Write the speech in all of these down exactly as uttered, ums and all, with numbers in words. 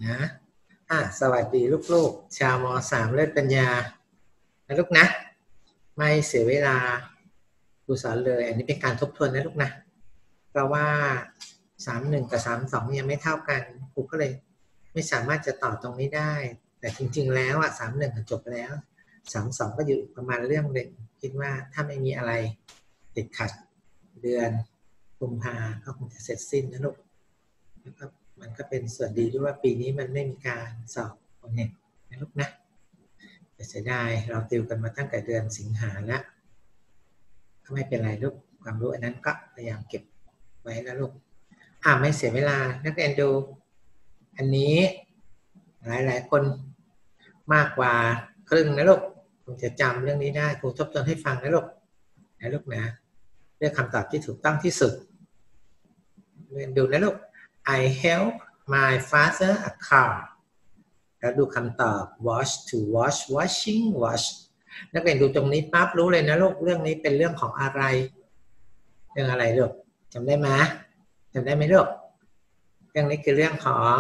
นะอ่ะสวัสดีลูกๆชาวม.สาม เลิศปัญญานะลูกนะไม่เสียเวลาครูสอนเลยอันนี้เป็นการทบทวนนะลูกนะเพราะว่าสามสิบเอ็ดกับสามสิบสองยังไม่เท่ากันครูก็เลยไม่สามารถจะต่อตรงนี้ได้แต่จริงๆแล้วอ่ะสามสิบเอ็ดจบแล้วสามสิบสองก็อยู่ประมาณเรื่องหนึ่งคิดว่าถ้าไม่มีอะไรติดขัดเดือนกุมภาก็คงจะเสร็จสิ้นนะลูกนะครับมันก็เป็นส่วนดีด้วยว่าปีนี้มันไม่มีการสอบโอเน็ตนะลูกนะแต่เสียดายเราติวกันมาตั้งแต่เดือนสิงหาแล้วก็ไม่เป็นไรลูกความรู้อันนั้นก็พยายามเก็บไว้นะลูกอ่าไม่เสียเวลานักเรียนดูอันนี้หลายๆคนมากกว่าครึ่งนะลูกคงจะจำเรื่องนี้ได้ครูทบทวนให้ฟังนะลูกนะลูกนะเลือกคำตอบที่ถูกต้องที่สุดเรียนดูนะลูกI help my father a car แล้วดูคำตอบ wash to wash washing wash นักเรียนดูตรงนี้ปั๊บรู้เลยนะลูกเรื่องนี้เป็นเรื่องของอะไรเรื่องอะไรลูกจำได้ไหมจำได้ไหมลูกเรื่องนี้คือเรื่องของ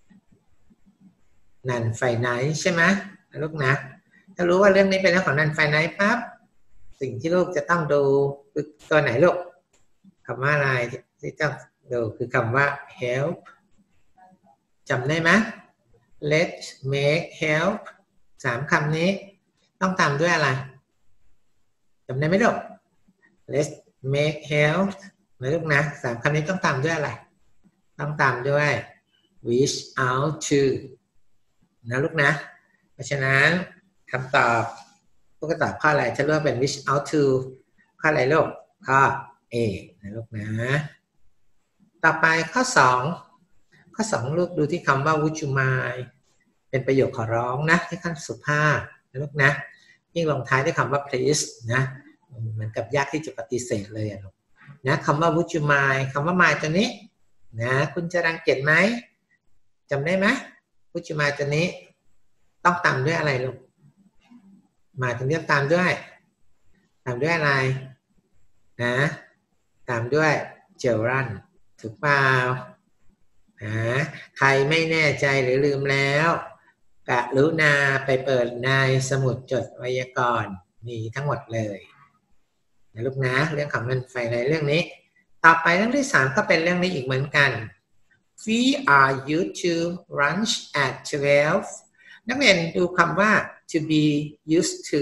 นันไฟไนท์ใช่ไหมลูกนะถ้ารู้ว่าเรื่องนี้เป็นเรื่องของนันไฟไนท์ปั๊บสิ่งที่ลูกจะต้องดูคือตัวไหนลูกคำว่าอะไรที่ต้องดูคือคำว่า help จำได้ไหม let's make help สามคำนี้ต้องตามด้วยอะไรจำได้ไหมลูก let's make help นะลูกนะสามคำนี้ต้องตามด้วยอะไรต้องตามด้วย reach out to นะลูกนะเพราะฉะนั้นคำตอบพวกก็ตอบข้ออะไรถ้าเลือกเป็น reach out to ข้ออะไรลูกข้อ A นะลูกนะต่อไปข้อสองข้อสองลูกดูที่คำว่า would you mind เป็นประโยคขอร้องนะที่ขั้นสุภาพนะลูกนะยิ่งลงท้ายด้วยคำว่า please นะเหมือนกับยากที่จะปฏิเสธเลยนะนะคำว่า would you mind คำว่า mind ตัวนี้นะคุณจะรังเกียจไหมจำได้ไหม would you mind ตัวนี้ต้องตามด้วยอะไรลูกมาถึงจะตามด้วยตามด้วยอะไรนะตามด้วย childrenถูกเปล่านะใครไม่แน่ใจหรือลืมแล้วกรุณาไปเปิดในสมุดจดไวยากรณ์มีทั้งหมดเลยนะลูกนะเรื่องของเงินไฟในเรื่องนี้ต่อไปเรื่องที่สามก็เป็นเรื่องนี้อีกเหมือนกัน We are used to lunch at twelve นักเรียนดูคำว่า to be used to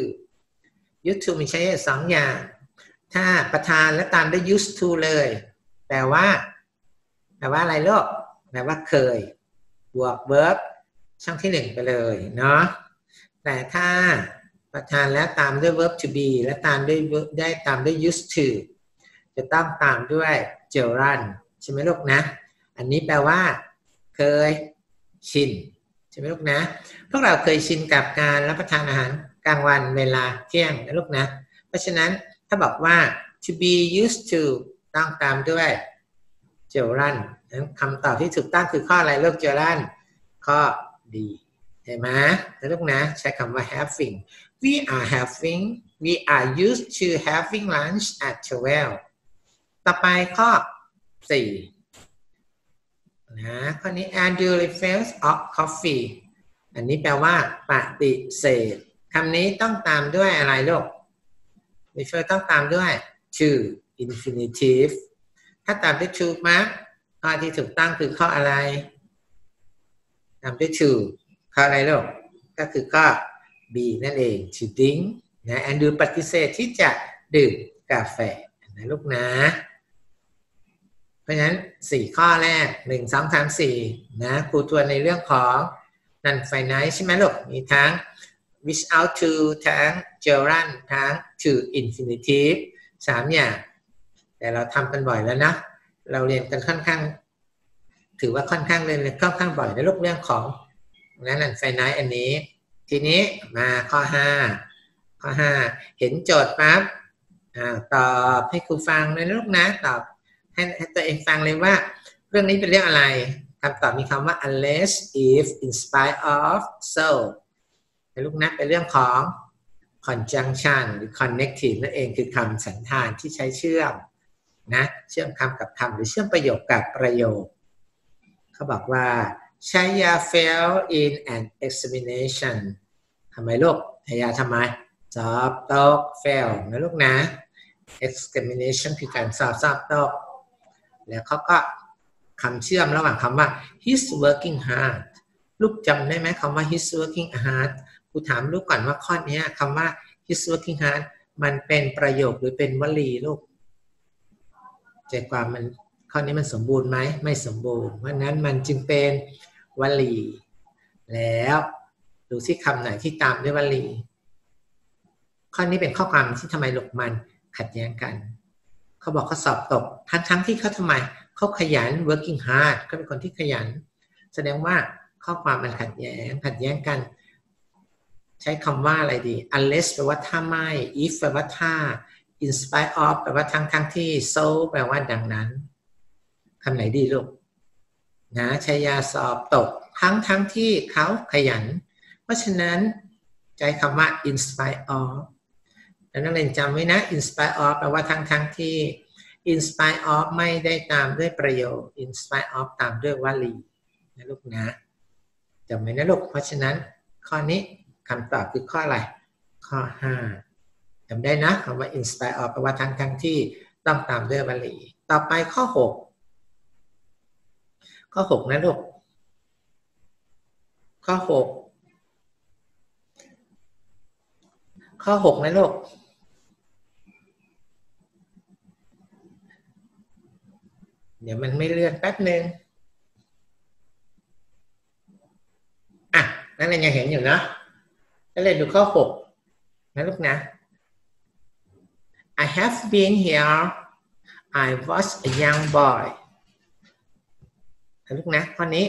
used to มีใช้สองอย่างถ้าประธานและตามด้วย used to เลยแปลว่าแปลว่าอะไรลูกแปลว่าเคยบวก verb ช่องที่หนึ่งไปเลยเนาะแต่ถ้าประธานแล้วตามด้วย verb to be และตามด้วยได้ตามด้วย used to จะต้องตามด้วย gerund ใช่ไหมลูกนะอันนี้แปลว่าเคยชินใช่ไหมลูกนะพวกเราเคยชินกับการรับประทานอาหารกลางวันเวลาเที่ยงนะลูกนะเพราะฉะนั้นถ้าบอกว่า to be used to ต้องตามด้วยเจอรันคำตอบที่ถูกต้องคือข้ออะไรลูกเจอรันข้อดีใช่ไหมแล้วลูกนะใช้คำว่า having we are having we are used to having lunch at twelve ต่อไปข้อสี่นะข้อนี้ and you refuse of coffee อันนี้แปลว่าปฏิเสธคำนี้ต้องตามด้วยอะไรลูก refer ต้องตามด้วย to infinitiveถ้าตามด้วย to มาข้อที่ถูกต้องคือข้ออะไรตามด้วย to ข้ออะไรลูกก็คือข้อ B นั่นเอง to drink นะ and ดูปฏิเสธที่จะดื่มกาแฟนะลูกนะเพราะฉะนั้นสี่ข้อแรกหนึ่ง สอง สาม สี่นะครูทวนในเรื่องของนันไฟไนท์ใช่ไหมลูกมีทั้ง without to ทั้ง gerund ทั้ง to infinitive สามอย่างแต่เราทำกันบ่อยแล้วนะเราเรียนกันค่อนข้างถือว่าค่อนข้างเรียนค่อนข้างบ่อยในลูกเรื่องของนั้นนันไฟไนท์อันนี้ทีนี้มาข้อห้าข้อห้าเห็นโจทย์ปั๊บตอบให้ครูฟังเลยลูกนะตอบให้ให้ตัวเองฟังเลยว่าเรื่องนี้เป็นเรื่องอะไรคำตอบมีคำว่า unless if in spite of so ให้ลูกนะเป็นเรื่องของ conjunction หรือ connective นั่นเองคือคำสันธานที่ใช้เชื่อมนะเชื่อมคำกับคำหรือเชื่อมประโยคกับประโยคเขาบอกว่าชายา fail in an examination ทำไมลูกชายาทำไมสอบตก fail นะลูกนะ examination คือการสอบสอบตกแล้วเขาก็คำเชื่อมระหว่างคำว่า he's working hard ลูกจำได้ไหมคำว่า he's working hard ครูถามลูกก่อนว่าข้อนี้คำว่า he's working hard มันเป็นประโยคหรือเป็นวลีลูกใจความมันข้อนี้มันสมบูรณ์ไหมไม่สมบูรณ์เพราะนั้นมันจึงเป็นวลีแล้วดูที่คำไหนที่ตามด้วยวลีข้อนี้เป็นข้อความที่ทำไมลูกมันขัดแย้งกันเขาบอกเขาสอบตกทั้งทั้งที่เขาทำไมเขาขยัน working hard เขาเป็นคนที่ขยันแสดงว่าข้อความมันขัดแย้งขัดแย้งกันใช้คำว่าอะไรดี unless แปลว่าถ้าไม่ if แปลว่าถ้า in spite of แปลว่าทั้งทั้งที่ so แปลว่าดังนั้นคำไหนดีลูกนะชายาสอบตกทั้งทั้งที่เขาขยันเพราะฉะนั้นใช้คำว่า in spite of แล้วนักเรียนจำไว้นะ in spite of แปลว่าทั้งทั้งที่ in spite of ไม่ได้ตามด้วยประโยค in spite of ตามด้วยวลีนะลูกนะจำไว้นะลูกเพราะฉะนั้นข้อนี้คำตอบคือข้ออะไรข้อห้าจำได้นะคำว่า in spite of แปลว่าทั้งทั้งที่ต้องตามด้วยวลีต่อไปข้อหกข้อหกนะลูกข้อหกข้อหกนะลูกเดี๋ยวมันไม่เลื่อนแป๊บนึงอ่ะนั่นเลยยังเห็นอยู่นะนั่นเลยดูข้อหกนะลูกนะ I have been here I was a young boy นะลูกนะข้อนี้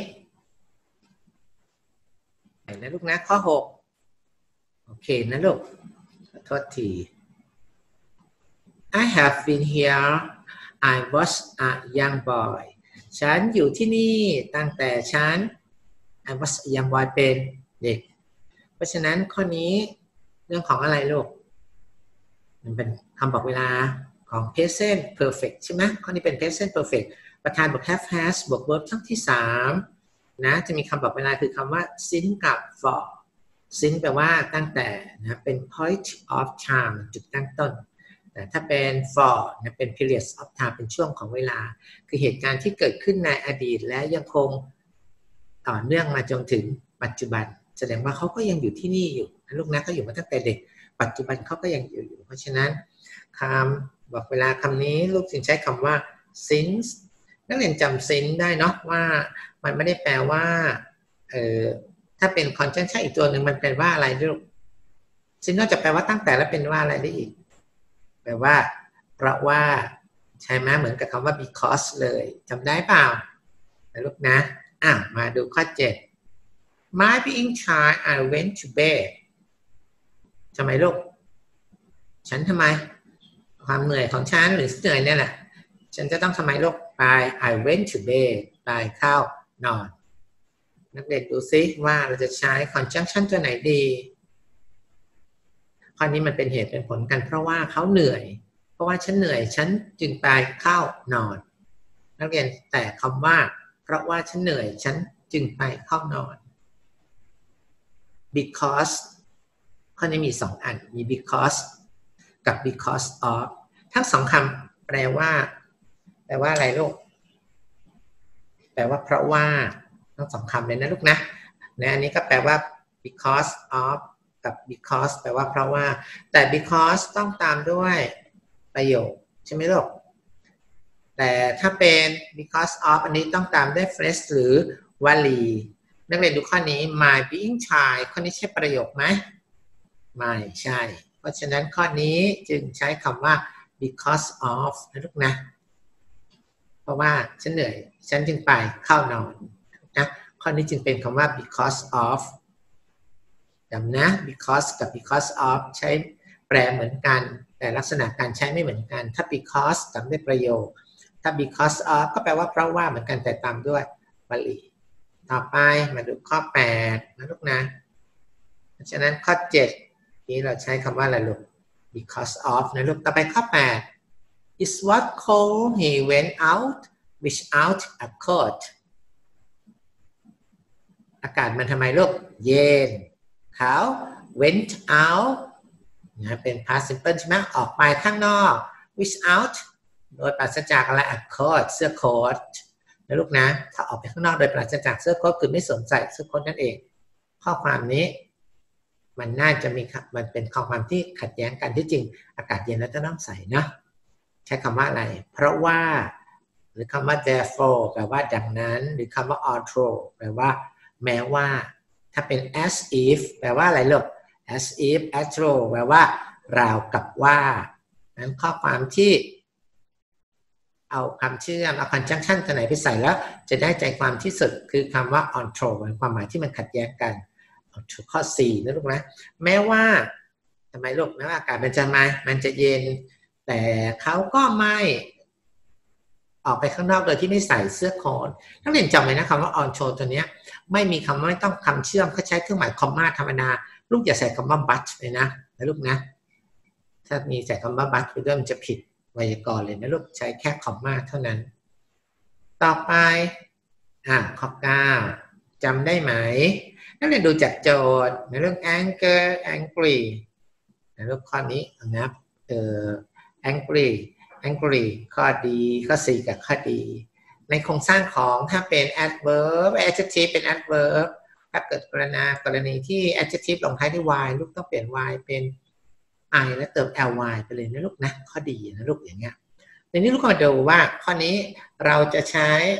นะลูกนะข้อหกโอเคนะลูกขอโทษที I have been here I was a young boy ฉันอยู่ที่นี่ตั้งแต่ฉัน I was a young boy เป็นเด็กเพราะฉะนั้นข้อนี้เรื่องของอะไรลูกมันเป็นคำบอกเวลาของ present perfect ใช่ไหมข้อนี้เป็น present perfect ประธานบวก have has บวก verb ครั้งที่สามนะจะมีคำบอกเวลาคือคำว่า since กับ for since แปลว่าตั้งแต่นะเป็น point of time จุดตั้งต้นแต่ถ้าเป็น for นะเป็น period of time เป็นช่วงของเวลาคือเหตุการณ์ที่เกิดขึ้นในอดีตและยังคงต่อเนื่องมาจนถึงปัจจุบันแสดงว่าเขาก็ยังอยู่ที่นี่อยู่ลูกนะเขาอยู่มาตั้งแต่เด็กปัจจุบันเขาก็ยังอยู่อยู่เพราะฉะนั้นคำบอกเวลาคำนี้ลูกจึงใช้คำว่า since นักเรียนจำ since ได้เนาะว่ามันไม่ได้แปลว่าเอ่อถ้าเป็น conjunction อีกตัวหนึ่งมันเป็นว่าอะไรลูก since นอกจากแปลว่าตั้งแต่แล้วเป็นว่าอะไรได้อีกแปลว่าเพราะว่าใช่ไหมเหมือนกับคำว่า because เลยจำได้เปล่านะลูกนะอ่ะมาดูข้อเจ็ดMy being tired I went to bed ทำไมลูกฉันทำไมความเหนื่อยของฉันหรือเหนื่อยเนี่ยแหละฉันจะต้องทำไมลูกไป I went to bed ไปเข้านอนนักเรียนดูซิว่าเราจะใช้ conjunction ตัวไหนดีข้อนี้มันเป็นเหตุเป็นผลกันเพราะว่าเขาเหนื่อยเพราะว่าฉันเหนื่อยฉันจึงไปเข้านอนนักเรียนแต่คำว่าเพราะว่าฉันเหนื่อยฉันจึงไปเข้านอน because ข้อนี้มีสองอันมี because กับ because of ทั้งสองคำแปลว่าแปลว่าอะไรลูกแปลว่าเพราะว่าทั้งสองคำเลยนะลูกนะและอันนี้ก็แปลว่า because of กับ because แปลว่าเพราะว่าแต่ because ต้องตามด้วยประโยคใช่ไหมลูกแต่ถ้าเป็น because of อันนี้ต้องตามด้วย phrase หรือวลีนักเรียนดูข้อนี้ my being child ข้อนี้ใช่ประโยคไหมไม่ใช่เพราะฉะนั้นข้อนี้จึงใช้คำว่า because of นะลูกนะเพราะว่าฉันเหนื่อยฉันจึงไปเข้านอนนะข้อนี้จึงเป็นคำว่า because of จำนะ because กับ because of ใช้แปลเหมือนกันแต่ลักษณะการใช้ไม่เหมือนกันถ้า because ตามด้วยประโยคถ้า because of ก็แปลว่าเพราะว่าเหมือนกันแต่ตามด้วยวลีต่อไปมาดูข้อแปดนะลูกนะเพราะฉะนั้นข้อเจ็ดนี้เราใช้คำว่าอะไรลูก because of นะลูกต่อไปข้อแปด It was cold he went out without a coat อากาศมันทำไมลูกเย็นเขา went out นะเป็น past simple ใช่ไหมออกไปข้างนอก without โดยปราศจากอะไร a coat เสื้อโค้ทนะลูกนะถ้าออกไปข้างนอกโดยปราศจากเสื้อโค้ทคือไม่สวมใส่เสื้อโค้ทนั่นเองข้อความนี้มันน่าจะมีมันเป็นข้อความที่ขัดแย้งกันที่จริงอากาศเย็นแล้วจะต้องใส่นะใช้คำว่าอะไรเพราะว่าหรือคำว่า therefore แปลว่าดังนั้นหรือคำว่า although แปลว่าแม้ว่าถ้าเป็น as if แปลว่าอะไรลูก as if as though แปลว่าราวกับว่านั้นข้อความที่เอาคำเชื่อมเอา conjunction ตัวไหนไปใส่แล้วจะได้ใจความที่สุดคือคำว่า although เป็นความหมายที่มันขัดแย้งกันข้อสี่นะลูกนะแม้ว่าทำไมลูกแม้ว่าอากาศมันจะมามันจะเย็นแต่เขาก็ไม่ออกไปข้างนอกโดยที่ไม่ใส่เสื้อโค้ทนักเรียนจำไว้นะคำว่า on show ตัวนี้ไม่มีคำว่าไม่ต้องคำเชื่อมเขาใช้เครื่องหมายคอมมาธรรมดาลูกอย่าใส่คำว่า but เลยนะนะลูกนะถ้ามีใส่คำว่า but ไปด้วยมันจะผิดไวยากรณ์เลยนะลูกใช้แค่คอมมาเท่านั้นต่อไปอ่าข้อเก้าจำได้ไหมนักเรียนดูจากโจทย์ในเรื่อง anger angry ในเรื่องข้อนี้นะครับเอ่อ angry angry ข้อดีข้อสี่กับข้อดีในโครงสร้างของถ้าเป็น adverb adjective เป็น adverb ถ้าเกิดกรณีกรณีที่ adjective ลงท้ายด้วย y ลูกต้องเปลี่ยน y เป็น i และเติม ly ไปเลยนะลูกนะข้อดีนะลูกอย่างเงี้ยทีนี้ลูกมาดูว่าข้อนี้เราจะใช้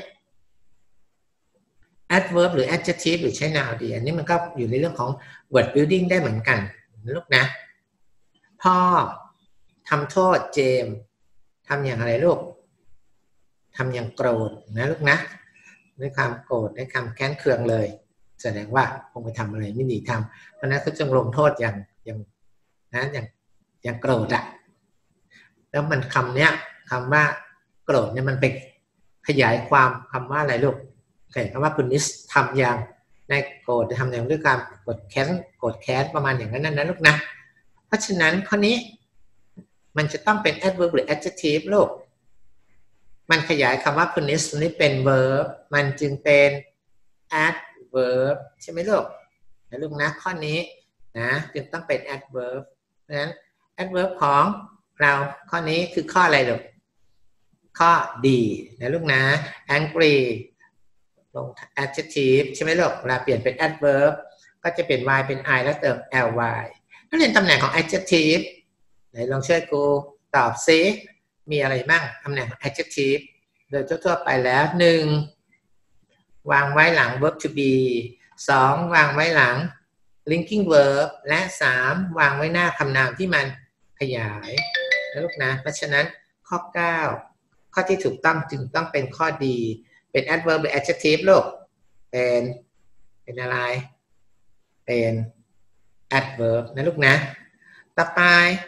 adverb หรือ adjective หรือใช้ noun ดีอันนี้มันก็อยู่ในเรื่องของ word building ได้เหมือนกันนะลูกนะพ่อทำโทษเจมส์ทำอย่างไรลูกทำอย่างโกรธนะลูกนะด้วยความโกรธด้วยความแค้นเคืองเลยแสดงว่าคงไปทำอะไรไม่ดีทำเพราะนั้นเขาจึงลงโทษอย่างอย่างนะอย่างอย่างโกรธอะแล้วมันคำเนี้ยคำว่าโกรธเนี่ยมันไปขยายความคำว่าอะไรลูกขยายคำว่าคุณนิสทำอย่างในโกรธจะทำอย่างด้วยการโกรธแค้นโกรธแค้นประมาณอย่างนั้นนะลูกนะเพราะฉะนั้นข้อนี้มันจะต้องเป็น adverb หรือ adjective ลูกมันขยายคำว่า punish นี้เป็น verb มันจึงเป็น adverb ใช่ไหมลูกนะลูกนะข้อนี้นะจึงต้องเป็น adverb เพราะฉะนั้น adverb ของเราข้อนี้คือข้ออะไรลูกข้อดีนะลูกนะ angry ลง adjective ใช่ไหมลูกเวลาเปลี่ยนเป็น adverb ก็จะเปลี่ยน y เป็น i แล้วเติม ly นักเรียนตำแหน่งของ adjectiveไหนลองช่วยกูตอบซิมีอะไรบ้างตำแหน่ง adjective โดยทั่วๆไปแล้วหนึ่งวางไว้หลัง verb to be สองวางไว้หลัง linking verb และสามวางไว้หน้าคำนามที่มันขยายนะลูกนะเพราะฉะนั้นข้อเก้าข้อที่ถูกต้องจึงต้องเป็นข้อดีเป็น adverb หรือ adjective ลูกเป็นเป็นอะไรเป็น adverb นะลูกนะต่อไป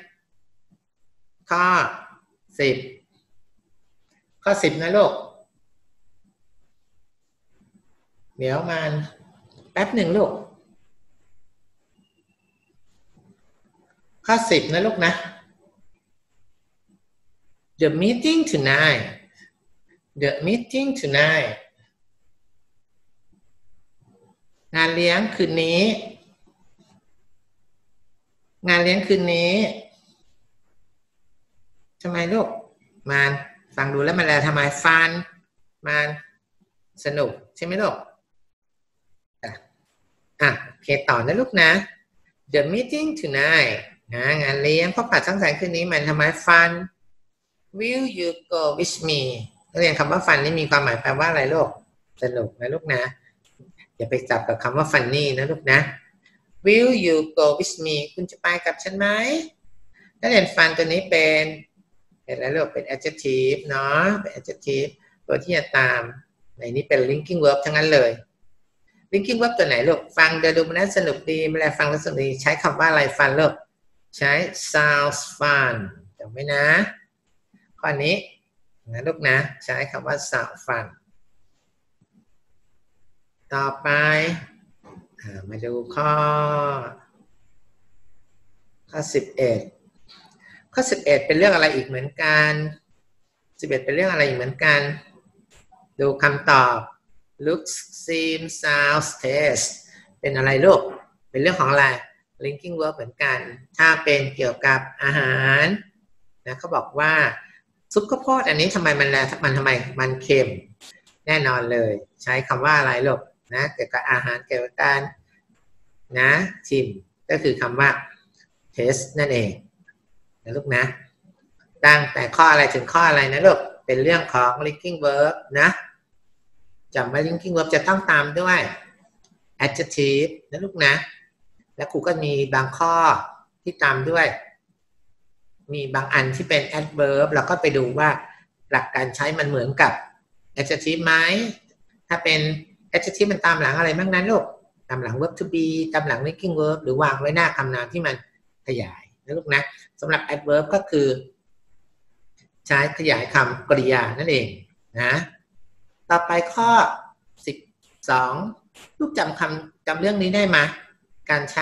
ข้อสิบข้อสิบนะลูกเดี๋ยวมันแป๊บหนึ่งลูกข้อสิบนะลูกนะ The meeting tonight The meeting tonight งานเลี้ยงคืนนี้งานเลี้ยงคืนนี้ทำไมลูกมันฟังดูแล้วมันแล้วทำไมฟันมันสนุกใช่ไหมลูกอ่ะอ่ะโอเคต่อนะลูกนะ The meeting tonight นะงานเลี้ยงพบปะสังสรรค์คืนนี้มันทำไมฟัน Will you go with me นักเรียนคำว่าฟันนี่มีความหมายแปลว่าอะไรลูกสนุกนะลูกนะอย่าไปจับกับคำว่า funny นะลูกนะ Will you go with me คุณจะไปกับฉันไหมนักเรียนฟันตัวนี้เป็นเป็นอะไรลูกเป็น adjective เนาะเป็น adjective ตัวที่จะตามในนี้เป็น linking verb ทั้งนั้นเลย linking verb ตัวไหนลูกฟังเดี๋ยวดูมันน่าสนุกดีเวลาฟังแล้วสนุกดีใช้คำว่าอะไรฟันลูกใช้ sounds fun จำไว้นะข้อนี้นะลูกนะใช้คำว่า sounds fun ต่อไปมาดูข้อข้อสิบเอ็ดข้อสิบเอ็ดเป็นเรื่องอะไรอีกเหมือนกันสิบเอ็ดเป็นเรื่องอะไรอีกเหมือนกันดูคำตอบ looks seems sounds taste เป็นอะไรลูกเป็นเรื่องของอะไร linking verb เหมือนกันถ้าเป็นเกี่ยวกับอาหารนะเขาบอกว่าซุปข้าวโพดอันนี้ทำไมมันมันทำไมมันเค็มแน่นอนเลยใช้คำว่าอะไรลูกนะเกี่ยวกับอาหารเกี่ยวกับการนะชิมก็คือคำว่า taste นั่นเองนะลูกนะตั้งแต่ข้ออะไรถึงข้ออะไรนะลูกเป็นเรื่องของ linking verb นะจำไว้ linking verb จะต้องตามด้วย adjective นะลูกนะและครูก็มีบางข้อที่ตามด้วยมีบางอันที่เป็น adverb เราก็ไปดูว่าหลักการใช้มันเหมือนกับ adjective ไหมถ้าเป็น adjective มันตามหลังอะไรบ้างนั้นลูกตามหลัง verb to be ตามหลัง linking verb หรือวางไว้หน้าคำนามที่มันขยายนะลูกนะสำหรับ adverb ก็คือใช้ขยายคำกริยานั่นเองนะต่อไปข้อสิบสองลูกจำคำจำเรื่องนี้ได้ไหมการใช้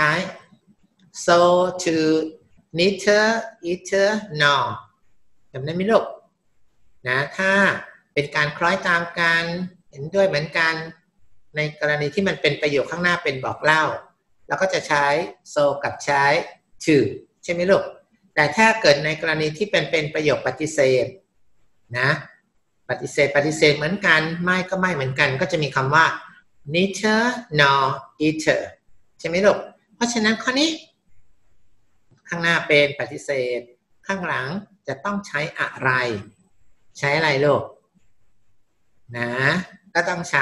so to neither either nor จำได้ไหมลูกนะถ้าเป็นการคล้อยตามกันเห็นด้วยเหมือนกันในกรณีที่มันเป็นประโยคข้างหน้าเป็นบอกเล่าเราก็จะใช้ so กับใช้ to ใช่ไหมลูกแต่ถ้าเกิดในกรณีที่เป็นเป็นประโยคปฏิเสธนะปฏิเสธปฏิเสธเหมือนกันไม่ก็ไม่เหมือนกันก็จะมีคำว่า neither nor either ใช่ไหมลูกเพราะฉะนั้นข้อนี้ข้างหน้าเป็นปฏิเสธข้างหลังจะต้องใช้อะไรใช้อะไรลูกนะก็ต้องใช้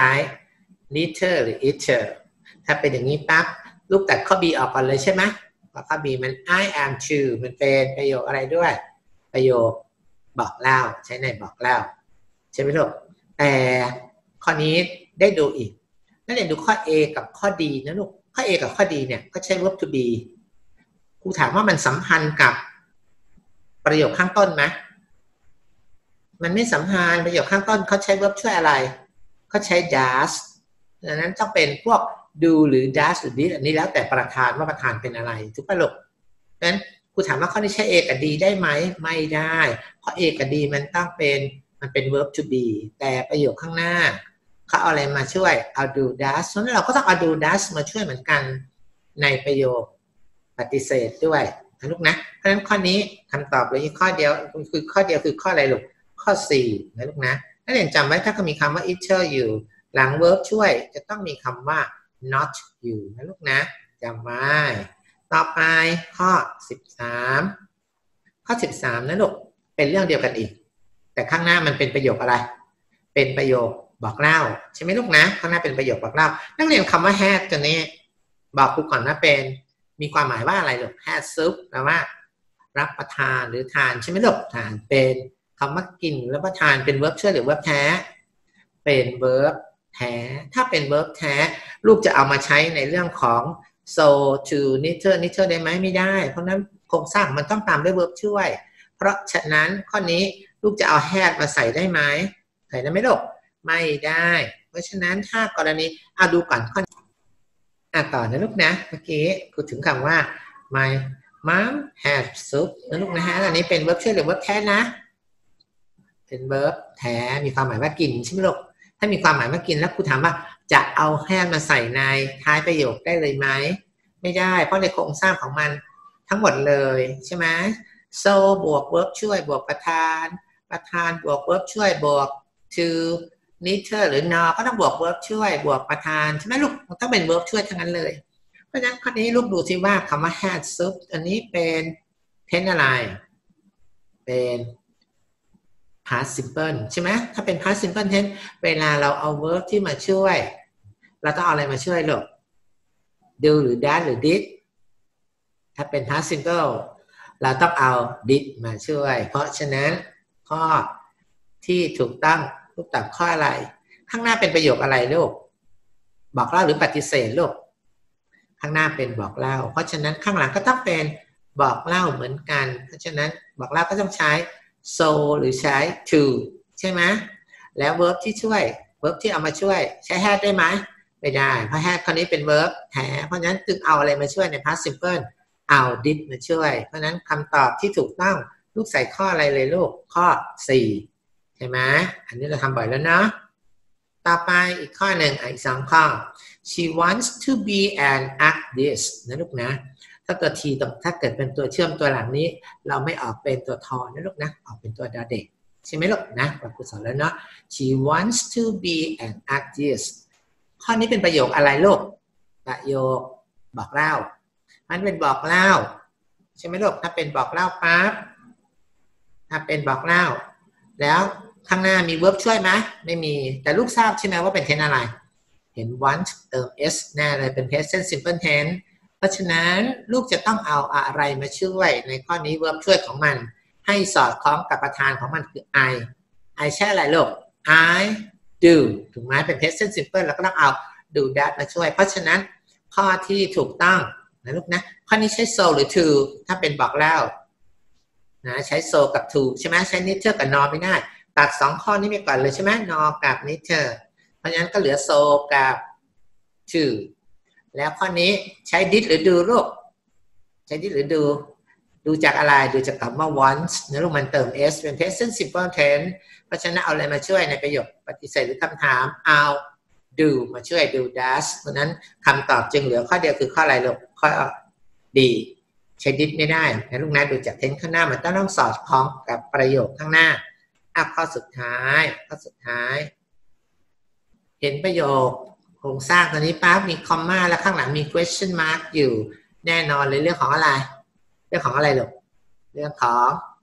neither หรือ either ถ้าเป็นอย่างนี้ปั๊บลูกตัดข้อ B ออกก่อนเลยใช่ไหมเพราะข้อ B มัน I am to มันเป็นประโยคอะไรด้วยประโยคบอกเล่าใช้ในบอกเล่าใช่ไหมลูกแต่ข้อนี้ได้ดูอีกนักเรียนดูข้อ A กับข้อ D นะลูกข้อ A กับข้อ D เนี่ยก็ใช้ verb to be ครูถามว่ามันสัมพันธ์กับประโยคข้างต้นไหมมันไม่สัมพันธ์ประโยคข้างต้นเขาใช้ verb ช่วยอะไรเขาใช้ does ดังนั้นต้องเป็นพวก do หรือ does หรือ did อันนี้แล้วแต่ประธานว่าประธานเป็นอะไรถูกป่ะลูกดังนั้นครูถามว่าข้อนี้ใช้ A กับ D ได้ไหมไม่ได้เพราะ A กับ D มันต้องเป็นมันเป็น verb to be แต่ประโยคข้างหน้าเขาเอาอะไรมาช่วยเอา do does เพราะฉะนั้นเราก็ต้องเอา do does มาช่วยเหมือนกันในประโยคปฏิเสธด้วยนะลูกนะเพราะฉะนั้นข้อนี้คำตอบเลยข้อเดียวคือข้อเดียวคือข้ออะไรลูกข้อสี่นะลูกนะนักเรียนจำไว้ถ้าเขามีคำว่า either อยู่หลัง verb ช่วยจะต้องมีคำว่า not อยู่นะลูกนะจำไว้ต่อไปข้อสิบสามข้อสิบสามนะลูกเป็นเรื่องเดียวกันอีกแต่ข้างหน้ามันเป็นประโยคอะไรเป็นประโยคบอกเล่าใช่ไหมลูกนะข้างหน้าเป็นประโยคบอกเล่านักเรียนคำว่า had ตัวนี้บอกครูก่อนนะเป็นมีความหมายว่าอะไรลูก had soup แปลว่ารับประทานหรือทานใช่ไหมลูกทานเป็นคำว่ากินรับประทานเป็น verb ช่วยหรือ verb แท้เป็น verb แท้ถ้าเป็น verb แท้ลูกจะเอามาใช้ในเรื่องของ so to neither neither ได้ไหมไม่ได้เพราะนั้นโครงสร้างมันต้องตามด้วย verb ช่วยเพราะฉะนั้นข้อนี้ลูกจะเอา had มาใส่ได้ไหมใส่ได้ไหมลูกไม่ได้เพราะฉะนั้นถ้ากรณีเอาดูก่อนข้ออ่ะต่อนะลูกนะเมื่อกี้พูดถึงคำว่า my mom had soup นะลูกนะฮะอันนี้เป็น verb ช่วยหรือ verb แท้นะเป็น verb แท้มีความหมายว่ากินใช่ไหมลูกถ้ามีความหมายว่ากินแล้วครูถามว่าจะเอา had มาใส่ในท้ายประโยคได้เลยไหมไม่ได้เพราะในโครงสร้างของมันทั้งหมดเลยใช่ไหม so บวก verb ช่วยบวกประธานประธานบวก verb ช่วยบวก to neither หรือ nor ก็ต้องบวก verb ช่วยบวกประธานใช่ไหมลูกมันต้องเป็น verb ช่วยทั้งนั้นเลยเพราะฉะนั้นข้อนี้ลูกดูซิว่าคำว่า had soup อันนี้เป็น tense อะไรเป็น past simple ใช่ไหมถ้าเป็น past simple tense เวลาเราเอา verb ที่มาช่วยเราต้องเอาอะไรมาช่วยลูก do หรือ does หรือ did ถ้าเป็น past simple เราต้องเอา did มาช่วยเพราะฉะนั้นข้อที่ถูกต้องลูกตอบข้ออะไรข้างหน้าเป็นประโยคอะไรลูกบอกเล่าหรือปฏิเสธลูกข้างหน้าเป็นบอกเล่าเพราะฉะนั้นข้างหลังก็ต้องเป็นบอกเล่าเหมือนกันเพราะฉะนั้นบอกเล่าก็ต้องใช้ so หรือใช้ to ใช่ไหมแล้ว verb ที่ช่วย verb ที่เอามาช่วยใช้ had ได้ไหมไม่ได้เพราะ had ข้อนี้เป็น verb แท้เพราะฉะนั้นจึงเอาอะไรมาช่วยใน past simple เอา did มาช่วยเพราะฉะนั้นคำตอบที่ถูกต้องลูกใส่ข้ออะไรเลยลูกข้อสี่ใช่ไหมอันนี้เราทำบ่อยแล้วเนาะต่อไปอีกข้อหนึ่งอีกสองข้อ she wants to be an artist นะลูกนะถ้าเกิดทีถ้าเกิดเป็นตัวเชื่อมตัวหลังนี้เราไม่ออกเป็นตัวทอนะลูกนะออกเป็นตัวดอเด็กใช่ไหมลูกนะเราคุยสอนแล้วเนาะ she wants to be an artist ข้อนี้เป็นประโยคอะไรลูกประโยคบอกเล่ามันเป็นบอกเล่าใช่ไหมลูกถ้าเป็นบอกเล่าปั๊บถ้าเป็นบอกเล่าแล้วข้างหน้ามี verb ช่วยไหมไม่มีแต่ลูกทราบใช่ไหมว่าเป็น tense อะไรเห็น want เติม s แน่เลยเป็น present simple tense เพราะฉะนั้นลูกจะต้องเอาอะไรมาช่วยในข้อนี้ verb ช่วยของมันให้สอดคล้องกับประธานของมันคือ I I ใช่อะไรลูก I do ถูกไหมเป็น present simple แล้วก็ต้องเอา do that มาช่วยเพราะฉะนั้นข้อที่ถูกต้องนะลูกนะข้อนี้ใช้ so หรือ to ถ้าเป็นบอกเล่านะใช้ so กับ to ใช่ไหมใช้ neither กับ nor ไม่ได้ตัดสองข้อนี้ไปก่อนเลยใช่ไหม nor กับ neither เพราะฉะนั้นก็เหลือ so กับ to แล้วข้อนี้ใช้ did หรือ do ลูกใช้ did หรือ do ดูจากอะไรดูจากคำว่า once นะลูกมันเติม s เป็น present simple tense เพราะฉะนั้นเอาอะไรมาช่วยในประโยคปฏิเสธหรือคำถามเอา do มาช่วย do does เพราะนั้นคำตอบจึงเหลือข้อเดียวคือข้ออะไรลูกข้อ D ใช้ did ไม่ได้นะลูกนะดูจาก tense ข้างหน้ามันต้องต้องสอดคล้องกับประโยคข้างหน้าอ่ะข้อสุดท้ายข้อสุดท้ายเห็นประโยคโครงสร้างตัวนี้ปั๊บมีคอมมาแล้วข้างหลังมี question mark อยู่แน่นอนเลยเรื่องของอะไรเรื่องของอะไรลูกเรื่องของ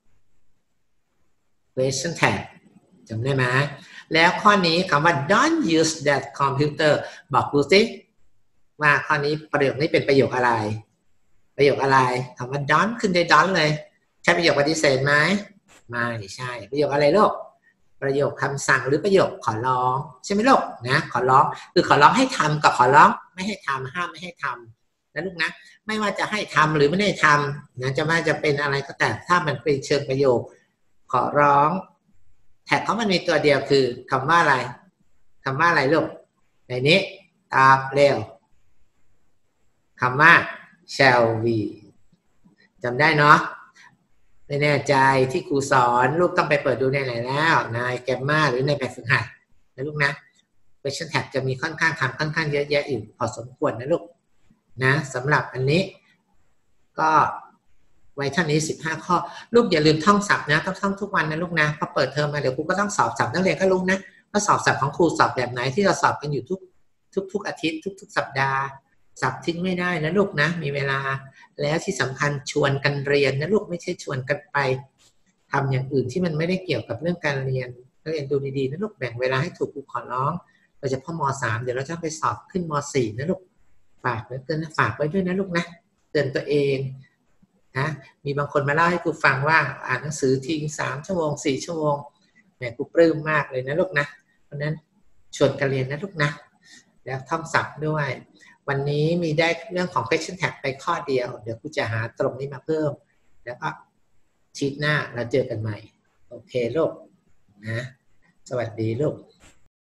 question tag จำได้ไหมแล้วข้อนี้คำว่า don't use that computer บอกดูสิว่าข้อนี้ประโยคนี้เป็นประโยคอะไรประโยคอะไรคำว่า don't ขึ้นด้วย don't เลยใช่ประโยคปฏิเสธไหมไม่ใช่ประโยคอะไรลูกประโยคคำสั่งหรือประโยคขอร้องใช่ไหมลูกนะขอร้องคือขอร้องให้ทำกับขอร้องไม่ให้ทำห้ามไม่ให้ทำนะลูกนะไม่ว่าจะให้ทำหรือไม่ได้ทำนะจะว่าจะเป็นอะไรก็แต่ถ้ามันเป็นเชิงประโยคขอร้องแท็กเขามันมีตัวเดียวคือคำว่าอะไรคำว่าอะไรลูกในนี้ตามเร็วคำว่า shall we จำได้เนาะไม่แน่ใจที่ครูสอนลูกต้องไปเปิดดูในไหนแล้วในแกมมาหรือในแบบฝึกหัดนะลูกนะ question tag จะมีค่อนข้างคำค่อนข้างเยอะแยะอยู่พอสมควรนะลูกนะสำหรับอันนี้ก็ไว้เท่านี้สิบห้าข้อลูกอย่าลืมท่องศัพท์นะต้องท่องทุกวันนะลูกนะพอเปิดเทอมมาเดี๋ยวครูก็ต้องสอบศัพท์นักเรียนก็รู้นะว่าสอบศัพท์ของครูสอบแบบไหนที่เราสอบกันอยู่ทุกทุกทุกอาทิตย์ทุกๆสัปดาห์ศัพท์ทิ้งไม่ได้นะลูกนะมีเวลาแล้วที่สำคัญชวนกันเรียนนะลูกไม่ใช่ชวนกันไปทำอย่างอื่นที่มันไม่ได้เกี่ยวกับเรื่องการเรียนนักเรียนดูดีๆนะลูกแบ่งเวลาให้ถูกครูขอร้องเราจะพ่อมสามเดี๋ยวเราจะไปสอบขึ้นมสี่นะลูกฝากไว้เตือนฝากไว้ด้วยนะลูกนะเตือนตัวเองนะมีบางคนมาเล่าให้ครูฟังว่าอ่านหนังสือทิ้งสามชั่วโมงสี่ชั่วโมงแหมครูปลื้มมากเลยนะลูกนะเพราะนั้นชวนกันเรียนนะลูกนะแล้วท่องศัพท์ด้วยวันนี้มีได้เรื่องของ question tag ไปข้อเดียวเดี๋ยวครูจะหาตรงนี้มาเพิ่มแล้วก็ชีทหน้าเราเจอกันใหม่โอเคลูกนะสวัสดีลูก